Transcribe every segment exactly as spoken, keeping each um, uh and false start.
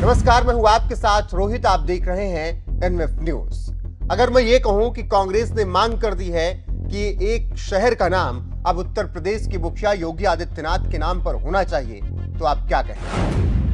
नमस्कार, मैं हूं आपके साथ रोहित। आप देख रहे हैं एनएफ न्यूज। अगर मैं ये कहूं कि कांग्रेस ने मांग कर दी है कि एक शहर का नाम अब उत्तर प्रदेश के मुखिया योगी आदित्यनाथ के नाम पर होना चाहिए, तो आप क्या कहें?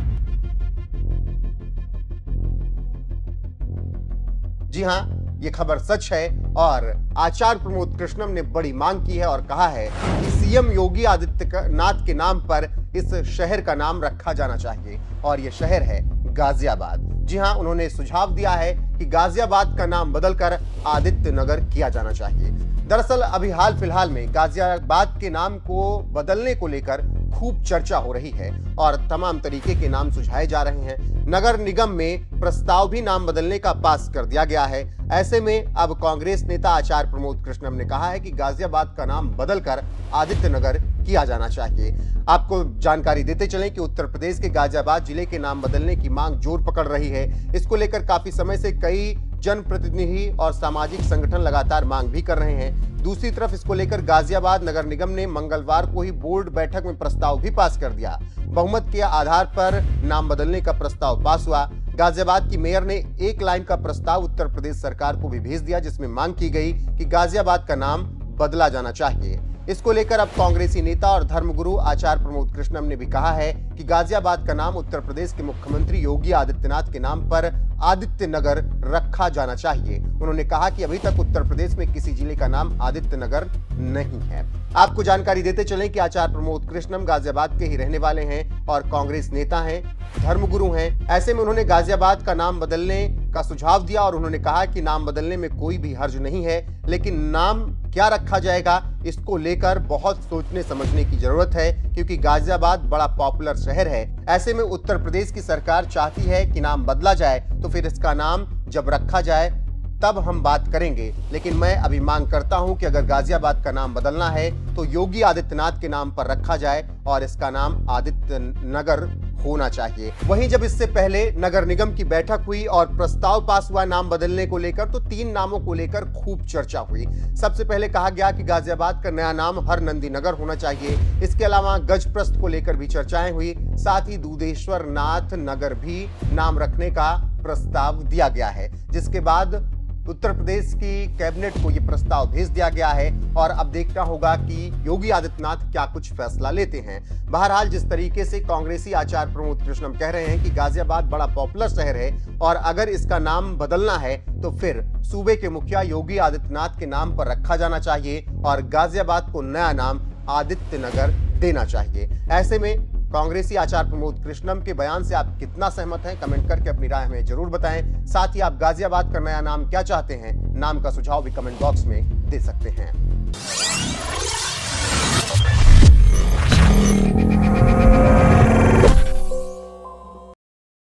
जी हां, ये खबर सच है और आचार्य प्रमोद कृष्णम ने बड़ी मांग की है और कहा है कि सीएम योगी आदित्यनाथ के नाम पर इस शहर का नाम रखा जाना चाहिए और ये शहर है गाजियाबाद। जी हां, उन्होंने सुझाव दिया है कि गाजियाबाद का नाम बदलकर आदित्य नगर किया जाना चाहिए। दरअसल अभी हाल फिलहाल में गाजियाबाद के नाम को बदलने को लेकर खूब चर्चा हो रही है और तमाम तरीके के नाम सुझाए जा रहे हैं। नगर निगम में प्रस्ताव भी नाम बदलने का पास कर दिया गया है। ऐसे में अब कांग्रेस नेता आचार्य प्रमोद कृष्णम ने कहा है कि गाजियाबाद का नाम बदलकर आदित्य नगर किया जाना चाहिए। आपको जानकारी देते चलें कि उत्तर प्रदेश के गाजियाबाद जिले के नाम बदलने की मांग जोर पकड़ रही है। इसको लेकर काफी समय से कई जनप्रतिनिधि और सामाजिक संगठन लगातार मांग भी कर रहे हैं। दूसरी तरफ इसको लेकर गाजियाबाद नगर निगम ने मंगलवार को ही बोर्ड बैठक में प्रस्ताव भी पास कर दिया। बहुमत के आधार पर नाम बदलने का प्रस्ताव पास हुआ। गाजियाबाद की मेयर ने एक लाइन का प्रस्ताव उत्तर प्रदेश सरकार को भी भेज दिया, जिसमें मांग की गई कि गाजियाबाद का नाम बदला जाना चाहिए। इसको लेकर अब कांग्रेसी नेता और धर्मगुरु आचार्य प्रमोद कृष्णम ने भी कहा है कि गाजियाबाद का नाम उत्तर प्रदेश के मुख्यमंत्री योगी आदित्यनाथ के नाम पर आदित्य नगर रखा जाना चाहिए। उन्होंने कहा कि अभी तक उत्तर प्रदेश में किसी जिले का नाम आदित्य नगर नहीं है। आपको जानकारी देते चलें कि आचार्य प्रमोद कृष्णम गाजियाबाद के ही रहने वाले हैं और कांग्रेस नेता हैं, धर्मगुरु हैं। ऐसे में उन्होंने गाजियाबाद का नाम बदलने का सुझाव दिया और उन्होंने कहा कि नाम बदलने में कोई भी हर्ज नहीं है, लेकिन नाम क्या रखा जाएगा इसको लेकर बहुत सोचने समझने की जरूरत है, क्योंकि गाजियाबाद बड़ा पॉपुलर शहर है। ऐसे में उत्तर प्रदेश की सरकार चाहती है कि नाम बदला जाए, तो फिर इसका नाम जब रखा जाए तब हम बात करेंगे। लेकिन मैं अभी मांग करता हूं कि अगर गाजियाबाद का नाम बदलना है तो योगी आदित्यनाथ के नाम पर रखा जाए और इसका नाम आदित्य नगर होना चाहिए। वहीं जब इससे पहले नगर निगम की बैठक हुई और प्रस्ताव पास हुआ नाम बदलने को लेकर, तो तीन नामों को लेकर खूब चर्चा हुई। सबसे पहले कहा गया कि गाजियाबाद का नया नाम हर नंदी नगर होना चाहिए। इसके अलावा गजप्रस्थ को लेकर भी चर्चाएं हुई। साथ ही दूधेश्वर नाथ नगर भी नाम रखने का प्रस्ताव दिया गया है, जिसके बाद उत्तर प्रदेश की कैबिनेट को यह प्रस्ताव भेज दिया गया है और अब देखना होगा कि योगी आदित्यनाथ क्या कुछ फैसला लेते हैं। बहरहाल जिस तरीके से कांग्रेसी आचार्य प्रमोद कृष्णम कह रहे हैं कि गाजियाबाद बड़ा पॉपुलर शहर है और अगर इसका नाम बदलना है तो फिर सूबे के मुखिया योगी आदित्यनाथ के नाम पर रखा जाना चाहिए और गाजियाबाद को नया नाम आदित्य नगर देना चाहिए। ऐसे में कांग्रेसी आचार्य प्रमोद कृष्णम के बयान से आप कितना सहमत हैं, कमेंट करके अपनी राय हमें जरूर बताएं। साथ ही आप गाजियाबाद का नया नाम क्या चाहते हैं, नाम का सुझाव भी कमेंट बॉक्स में दे सकते हैं।